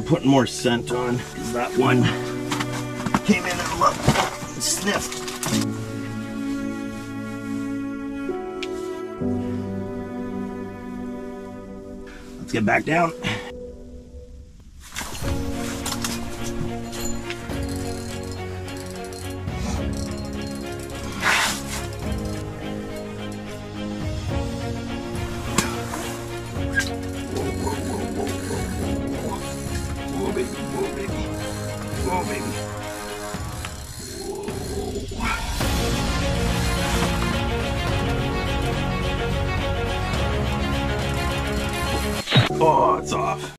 putting more scent on because that one came in and looked and sniffed. Let's get back down.